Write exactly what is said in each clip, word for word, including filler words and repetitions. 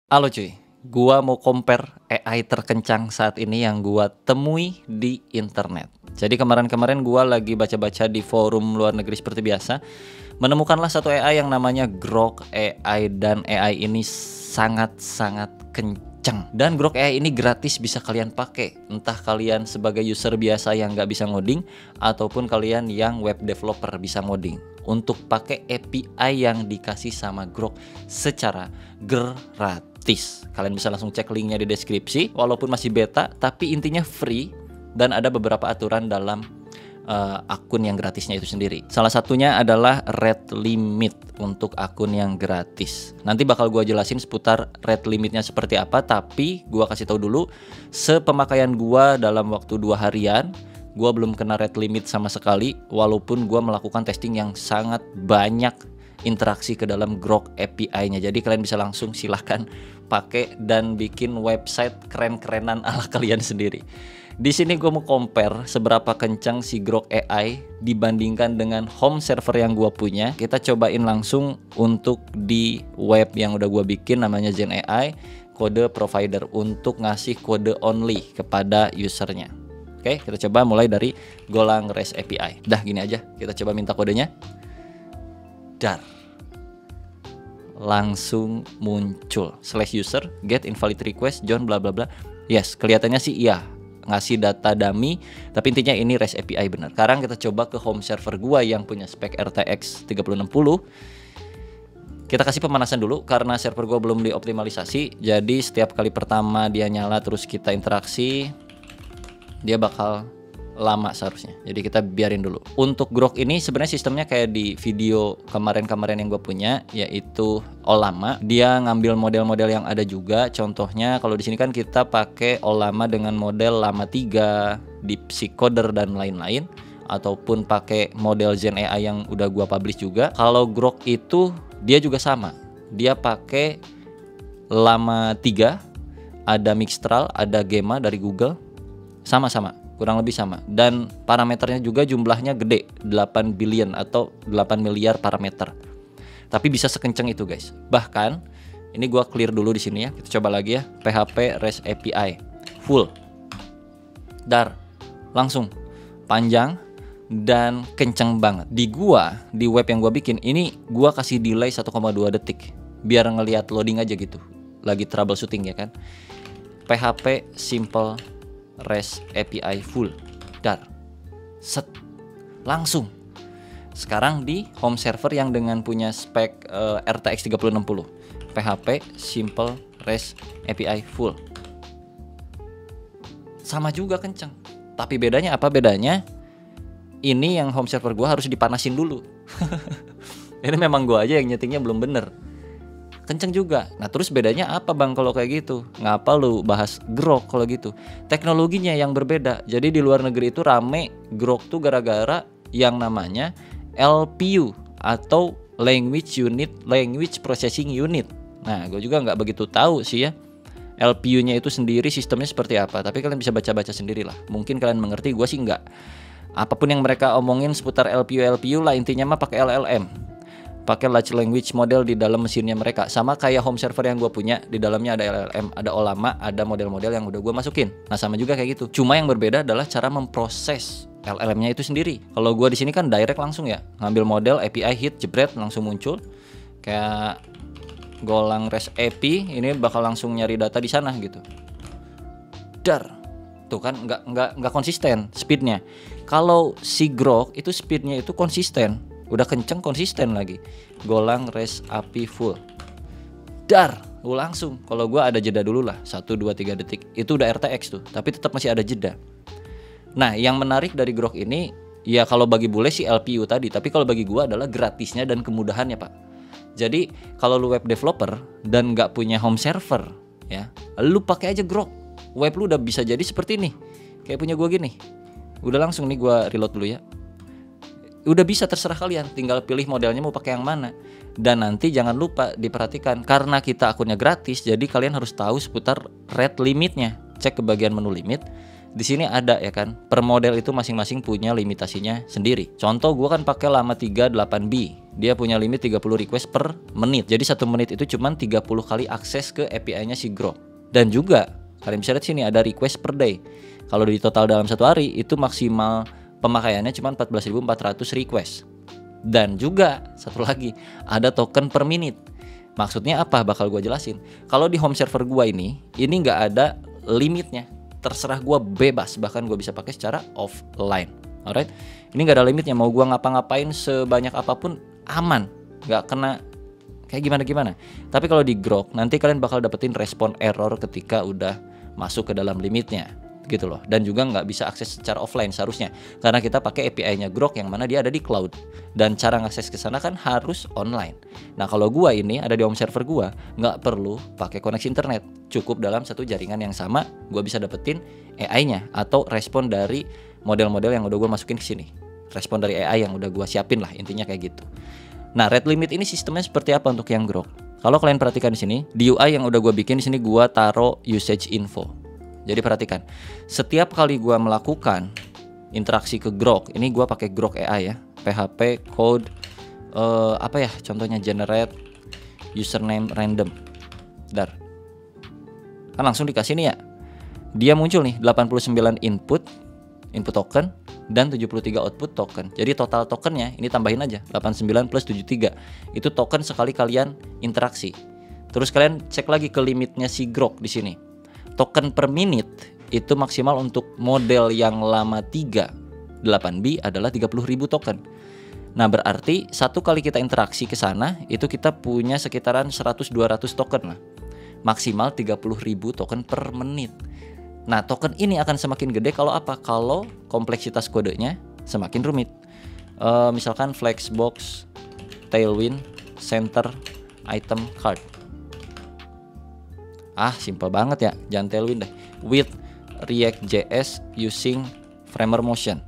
Halo cuy, gua mau compare A I terkencang saat ini yang gua temui di internet. Jadi kemarin-kemarin gua lagi baca-baca di forum luar negeri seperti biasa, menemukanlah satu A I yang namanya Grok A I, dan A I ini sangat-sangat kencang. Dan Grok A I ini gratis, bisa kalian pakai, entah kalian sebagai user biasa yang nggak bisa ngoding ataupun kalian yang web developer bisa ngoding. Untuk pakai A P I yang dikasih sama Grok secara gratis. Kalian bisa langsung cek linknya di deskripsi. Walaupun masih beta, tapi intinya free dan ada beberapa aturan dalam uh, akun yang gratisnya itu sendiri. Salah satunya adalah rate limit untuk akun yang gratis. Nanti bakal gua jelasin seputar rate limitnya seperti apa, tapi gua kasih tahu dulu sepemakaian gua dalam waktu dua harian. Gua belum kena rate limit sama sekali, walaupun gua melakukan testing yang sangat banyak interaksi ke dalam Grok A P I-nya. Jadi kalian bisa langsung silahkan pakai dan bikin website keren-kerenan ala kalian sendiri. Di sini gue mau compare seberapa kencang si Grok A I dibandingkan dengan home server yang gue punya. Kita cobain langsung untuk di web yang udah gue bikin, namanya Zen A I, kode provider, untuk ngasih kode only kepada usernya. Oke, kita coba mulai dari Golang REST A P I. Dah gini aja, kita coba minta kodenya. Dar, langsung muncul slash user get invalid request John bla bla bla. Yes, kelihatannya sih iya, ngasih data dummy, tapi intinya ini REST A P I benar. Sekarang kita coba ke home server gua yang punya spek R T X tiga nol enam nol. Kita kasih pemanasan dulu karena server gua belum dioptimalisasi. Jadi setiap kali pertama dia nyala terus kita interaksi, dia bakal lama seharusnya. Jadi kita biarin dulu. Untuk Grok ini sebenarnya sistemnya kayak di video kemarin-kemarin yang gue punya, yaitu Ollama. Dia ngambil model-model yang ada juga. Contohnya kalau di sini kan kita pakai Ollama dengan model Llama tiga, DeepSeek-Coder dan lain-lain, ataupun pakai model Zen A I yang udah gue publish juga. Kalau Grok itu dia juga sama. Dia pakai Llama tiga, ada Mixtral, ada Gemma dari Google. Sama-sama, kurang lebih sama, dan parameternya juga jumlahnya gede, delapan billion atau delapan miliar parameter. Tapi bisa sekencang itu guys. Bahkan ini gua clear dulu di sini ya. Kita coba lagi ya. P H P REST A P I full. Dar, langsung panjang dan kenceng banget. Di gua, di web yang gua bikin ini, gua kasih delay satu koma dua detik biar ngelihat loading aja gitu. Lagi troubleshooting ya kan. P H P simple REST A P I full. Dar, set, langsung. Sekarang di home server yang dengan punya spek uh, R T X tiga nol enam nol, P H P simple REST A P I full. Sama juga kenceng. Tapi bedanya apa? Bedanya ini yang home server gua harus dipanasin dulu. Ini memang gua aja yang nyetingnya belum bener. Kenceng juga. Nah terus bedanya apa bang kalau kayak gitu? Ngapa lu bahas Grok kalau gitu? Teknologinya yang berbeda. Jadi di luar negeri itu rame Grok tuh gara-gara yang namanya L P U atau Language Unit, Language Processing Unit. Nah gue juga nggak begitu tahu sih ya L P U-nya itu sendiri sistemnya seperti apa. Tapi kalian bisa baca-baca sendirilah. Mungkin kalian mengerti, gue sih nggak. Apapun yang mereka omongin seputar L P U L P U lah, intinya mah pakai L L M. Pakai large language model di dalam mesinnya mereka. Sama kayak home server yang gue punya, di dalamnya ada L L M, ada Ollama, ada model-model yang udah gue masukin. Nah sama juga kayak gitu. Cuma yang berbeda adalah cara memproses L L M-nya itu sendiri. Kalau gue di sini kan direct langsung ya, ngambil model A P I hit, jebret, langsung muncul. Kayak Golang REST A P I, ini bakal langsung nyari data di sana gitu. Dar, tuh kan nggak nggak nggak konsisten speednya. Kalau si Grok itu speednya itu konsisten. Udah kenceng, konsisten lagi. Golang REST A P I full. Dar, lu langsung. Kalau gua ada jeda dulu lah, satu, dua, tiga detik. Itu udah R T X tuh, tapi tetap masih ada jeda. Nah, yang menarik dari Grok ini, ya kalau bagi bule sih L P U tadi, tapi kalau bagi gua adalah gratisnya dan kemudahannya, Pak. Jadi, kalau lu web developer dan nggak punya home server, ya, lu pakai aja Grok. Web lu udah bisa jadi seperti ini. Kayak punya gua gini. Udah langsung nih gua reload dulu ya. Udah bisa, terserah kalian, tinggal pilih modelnya mau pakai yang mana. Dan nanti jangan lupa diperhatikan, karena kita akunnya gratis, jadi kalian harus tahu seputar rate limitnya. Cek ke bagian menu limit, di sini ada ya kan, per model itu masing-masing punya limitasinya sendiri. Contoh gue kan pakai Llama tiga delapan B, dia punya limit tiga puluh request per menit. Jadi satu menit itu cuma tiga puluh kali akses ke A P I-nya si Grok. Dan juga kalian bisa lihat sini ada request per day. Kalau di total dalam satu hari itu maksimal pemakaiannya cuma empat belas ribu empat ratus request. Dan juga satu lagi ada token per menit. Maksudnya apa? Bakal gue jelasin. Kalau di home server gue ini, ini nggak ada limitnya. Terserah gue bebas, bahkan gue bisa pakai secara offline. Alright, ini nggak ada limitnya. Mau gue ngapa-ngapain sebanyak apapun aman, nggak kena kayak gimana-gimana. Tapi kalau di Grok nanti kalian bakal dapetin respon error ketika udah masuk ke dalam limitnya, gitu loh. Dan juga nggak bisa akses secara offline seharusnya, karena kita pakai A P I-nya Grok yang mana dia ada di cloud. Dan cara ngakses ke sana kan harus online. Nah kalau gua ini ada di home server gua, nggak perlu pakai koneksi internet, cukup dalam satu jaringan yang sama, gua bisa dapetin A I-nya atau respon dari model-model yang udah gua masukin ke sini. Respon dari A I yang udah gua siapin lah, intinya kayak gitu. Nah rate limit ini sistemnya seperti apa untuk yang Grok? Kalau kalian perhatikan di sini, di U I yang udah gua bikin di sini gua taruh usage info. Jadi perhatikan, setiap kali gua melakukan interaksi ke Grok, ini gua pakai Grok A I ya, P H P code uh, apa ya, contohnya generate username random. Dar. Kan langsung dikasih nih ya. Dia muncul nih delapan puluh sembilan input, input token dan tujuh puluh tiga output token. Jadi total tokennya ini tambahin aja delapan puluh sembilan plus tujuh puluh tiga. Itu token sekali kalian interaksi. Terus kalian cek lagi ke limitnya si Grok di sini. Token per menit itu maksimal untuk model yang Llama tiga delapan B adalah tiga puluh ribu token. Nah, berarti satu kali kita interaksi ke sana itu kita punya sekitaran seratus dua ratus token lah. Maksimal tiga puluh ribu token per menit. Nah, token ini akan semakin gede kalau apa? Kalau kompleksitas kodenya semakin rumit. E, misalkan Flexbox, Tailwind, Center, Item, Card. Ah, simple banget ya, jangan Tailwind deh. With React.js using Framer Motion.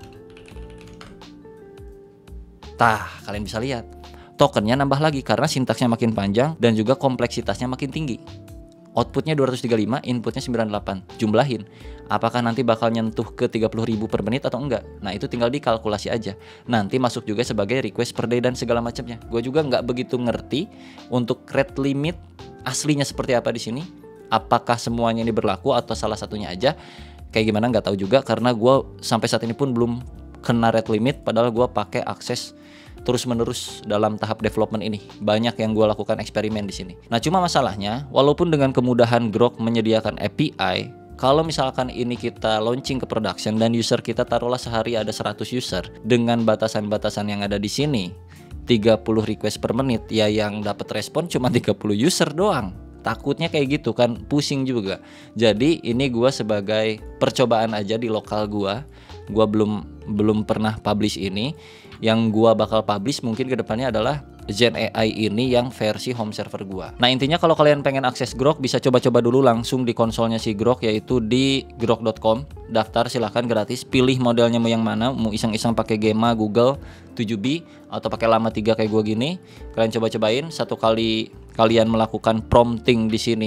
Tah, kalian bisa lihat tokennya nambah lagi karena sintaksnya makin panjang dan juga kompleksitasnya makin tinggi. Outputnya dua ratus tiga puluh lima, inputnya sembilan puluh delapan. Jumlahin, apakah nanti bakal nyentuh ke tiga puluh ribu per menit atau enggak? Nah itu tinggal dikalkulasi aja. Nanti masuk juga sebagai request per day dan segala macamnya. Gue juga nggak begitu ngerti untuk rate limit aslinya seperti apa di sini. Apakah semuanya ini berlaku atau salah satunya aja? Kayak gimana nggak tahu juga karena gue sampai saat ini pun belum kena rate limit. Padahal gue pakai akses terus-menerus dalam tahap development ini. Banyak yang gue lakukan eksperimen di sini. Nah, cuma masalahnya, walaupun dengan kemudahan Grok menyediakan A P I, kalau misalkan ini kita launching ke production dan user kita taruhlah sehari ada seratus user dengan batasan-batasan yang ada di sini, tiga puluh request per menit, ya yang dapat respon cuma tiga puluh user doang. Takutnya kayak gitu kan, pusing juga. Jadi ini gue sebagai percobaan aja di lokal gue. Gue belum belum pernah publish ini. Yang gua bakal publish mungkin kedepannya adalah Zen A I ini yang versi home server gua. Nah intinya kalau kalian pengen akses Grok bisa coba-coba dulu langsung di konsolnya si Grok, yaitu di grok dot com. Daftar silahkan gratis, pilih modelnya mau yang mana, mau iseng-iseng pakai Gema, Google, tujuh B atau pakai Llama tiga kayak gua gini. Kalian coba-cobain, satu kali kalian melakukan prompting di sini.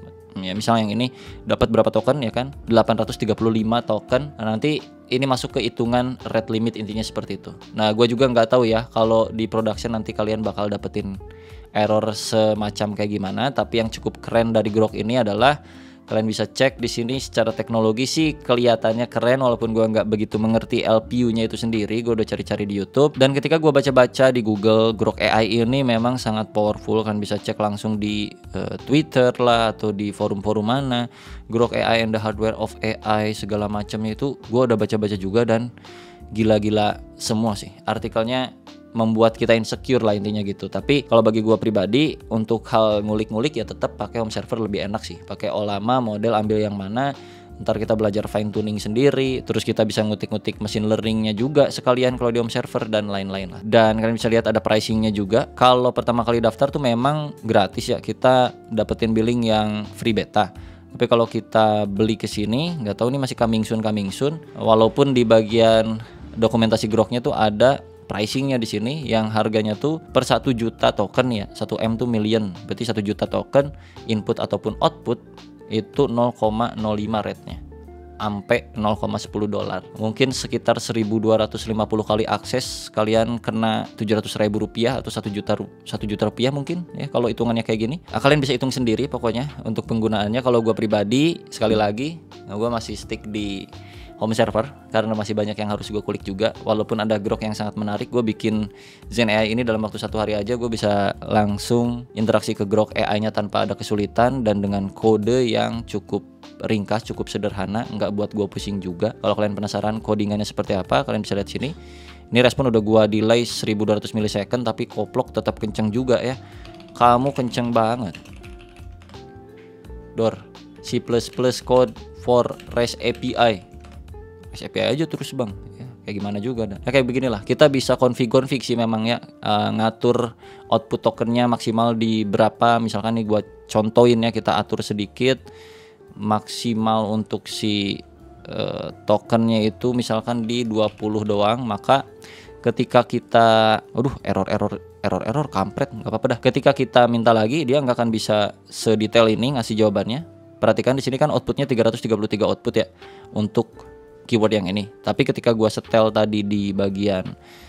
Ya misal yang ini dapat berapa token ya kan, delapan ratus tiga puluh lima token. Nah, nanti ini masuk ke hitungan rate limit, intinya seperti itu. Nah gue juga nggak tahu ya kalau di production nanti kalian bakal dapetin error semacam kayak gimana. Tapi yang cukup keren dari Grok ini adalah kalian bisa cek di sini secara teknologi sih kelihatannya keren, walaupun gue nggak begitu mengerti L P U-nya itu sendiri. Gue udah cari-cari di YouTube dan ketika gue baca-baca di Google, Grok A I ini memang sangat powerful. Kan bisa cek langsung di uh, Twitter lah atau di forum-forum mana, Grok A I and the Hardware of A I segala macamnya itu gue udah baca-baca juga dan gila-gila semua sih artikelnya. Membuat kita insecure lah intinya gitu. Tapi kalau bagi gua pribadi untuk hal ngulik-ngulik ya tetap pakai home server lebih enak sih. Pakai Ollama model ambil yang mana, ntar kita belajar fine tuning sendiri, terus kita bisa ngutik-ngutik machine learningnya juga sekalian kalau di home server dan lain-lain lah. Dan kalian bisa lihat ada pricingnya juga. Kalau pertama kali daftar tuh memang gratis ya, kita dapetin billing yang free beta. Tapi kalau kita beli ke sini nggak tahu nih masih coming soon coming soon. Walaupun di bagian dokumentasi Groknya tuh ada pricingnya di sini yang harganya tuh per satu juta token ya, satu M tuh million, berarti satu juta token input ataupun output itu nol koma nol lima rate-nya. ampe nol koma sepuluh dolar. Mungkin sekitar seribu dua ratus lima puluh kali akses kalian kena tujuh ratus ribu rupiah atau satu juta satu juta rupiah mungkin ya kalau hitungannya kayak gini. Nah, kalian bisa hitung sendiri pokoknya untuk penggunaannya. Kalau gue pribadi sekali lagi, nah gue masih stick di home server karena masih banyak yang harus gue kulik juga. Walaupun ada grok yang sangat menarik, gue bikin Zen A I ini dalam waktu satu hari aja gue bisa langsung interaksi ke grok A I-nya tanpa ada kesulitan dan dengan kode yang cukup ringkas, cukup sederhana, nggak buat gue pusing juga. Kalau kalian penasaran codingannya seperti apa, kalian bisa lihat sini. Ini respon udah gue delay seribu dua ratus milisecond, tapi koplok tetap kenceng juga ya. Kamu kenceng banget. Dor C plus plus code for REST A P I. REST A P I aja terus bang ya, kayak gimana juga dah. Ya, kayak beginilah, kita bisa config-config sih memang ya, uh, ngatur output tokennya maksimal di berapa. Misalkan nih gua contohin ya, kita atur sedikit maksimal untuk si uh, tokennya itu misalkan di dua puluh doang. Maka ketika kita aduh error error error error kampret, nggak apa-apa dah. Ketika kita minta lagi, dia nggak akan bisa sedetail ini ngasih jawabannya. Perhatikan di sini kan outputnya tiga ratus tiga puluh tiga output ya untuk keyword yang ini. Tapi ketika gua setel tadi di bagian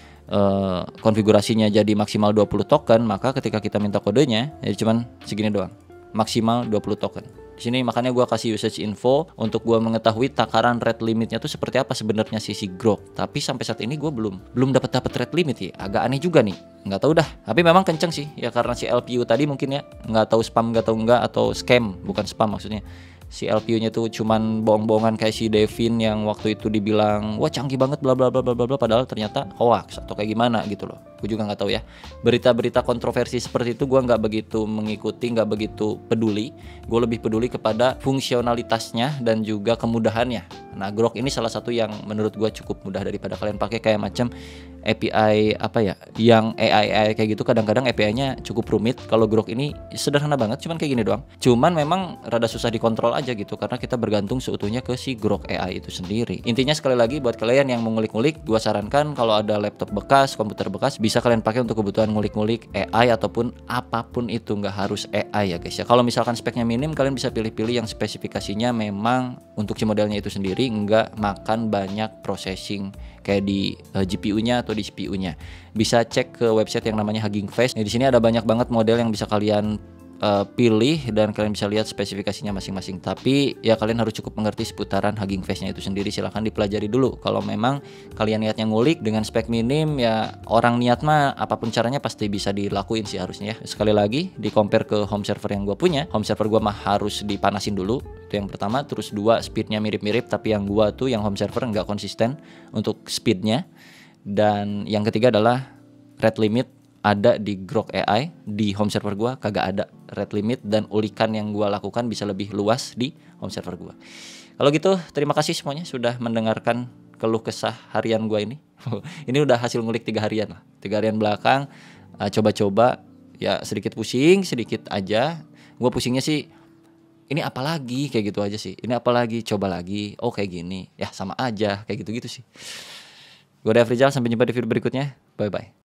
uh, konfigurasinya jadi maksimal dua puluh token, maka ketika kita minta kodenya ya cuman segini doang, maksimal dua puluh token. Di sini makanya gua kasih usage info untuk gua mengetahui takaran rate limitnya tuh seperti apa sebenarnya si si grok. Tapi sampai saat ini gua belum belum dapat dapat rate limit ya. Agak aneh juga nih. Nggak tahu dah. Tapi memang kenceng sih ya karena si L P U tadi mungkin ya. Nggak tahu spam nggak tahu enggak atau scam, bukan spam maksudnya. Si L P U-nya tuh cuman bohong-bohongan kayak si Devin yang waktu itu dibilang wah canggih banget bla bla bla bla bla, padahal ternyata hoax atau kayak gimana gitu loh. Gue juga nggak tahu ya. Berita-berita kontroversi seperti itu gue nggak begitu mengikuti, nggak begitu peduli. Gue lebih peduli kepada fungsionalitasnya dan juga kemudahannya. Nah, grok ini salah satu yang menurut gue cukup mudah daripada kalian pakai kayak macam A P I apa ya, yang A I A I kayak gitu. Kadang-kadang A P I-nya cukup rumit. Kalau grok ini sederhana banget, cuman kayak gini doang. Cuman memang rada susah dikontrol aja gitu karena kita bergantung seutuhnya ke si grok A I itu sendiri. Intinya sekali lagi buat kalian yang mau ngulik-ngulik, gue sarankan kalau ada laptop bekas, komputer bekas, bisa kalian pakai untuk kebutuhan ngulik-ngulik A I ataupun apapun itu, nggak harus A I ya guys ya. Kalau misalkan speknya minim, kalian bisa pilih-pilih yang spesifikasinya memang untuk si modelnya itu sendiri nggak makan banyak processing kayak di uh, G P U-nya atau di C P U-nya. Bisa cek ke website yang namanya Hugging Face. Nah, di sini ada banyak banget model yang bisa kalian uh, pilih dan kalian bisa lihat spesifikasinya masing-masing. Tapi ya kalian harus cukup mengerti seputaran Hugging Face-nya itu sendiri. Silahkan dipelajari dulu. Kalau memang kalian niatnya ngulik dengan spek minim, ya orang niat mah apapun caranya pasti bisa dilakuin sih harusnya ya. Sekali lagi di compare ke home server yang gue punya, home server gue mah harus dipanasin dulu. Itu yang pertama. Terus dua, speednya mirip-mirip, tapi yang gue tuh yang home server nggak konsisten untuk speednya. Dan yang ketiga adalah rate limit ada di grok A I, di home server gua kagak ada rate limit, dan ulikan yang gua lakukan bisa lebih luas di home server gua. Kalau gitu terima kasih semuanya sudah mendengarkan keluh kesah harian gua ini. Ini udah hasil ngulik tiga harian lah, tiga harian belakang uh, coba-coba ya, sedikit pusing sedikit aja. Gua pusingnya sih ini apa lagi kayak gitu aja sih, ini apa lagi, coba lagi, oh kayak gini ya, sama aja kayak gitu-gitu sih. Gue Dev Rizal, sampai jumpa di video berikutnya, bye bye.